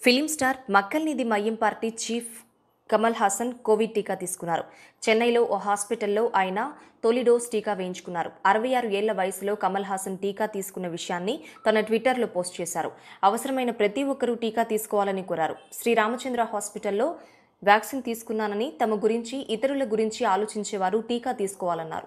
Film star Makkal Needhi Maiam party chief Kamal Haasan Covid టీకా తీసుకున్నారు. చెన్నైలో ఓ హాస్పిటల్లో ఆయన తొలి డోస్ టీకా వేయించుకున్నారు. 66 ఏళ్ల వయసులో కమల్ హాసన్ టీకా తీసుకున్న విషయాన్ని తన ట్విట్టర్లో పోస్ట్ చేశారు. అవసరమైన ప్రతి ఒక్కరూ టీకా తీసుకోవాలని కోరారు. శ్రీరామచంద్ర హాస్పిటల్లో వ్యాక్సిన్ తీసుకున్నానని, తమ గురించి ఇతరుల గురించి ఆలోచించేవారు టీకా తీసుకోవాలన్నారు.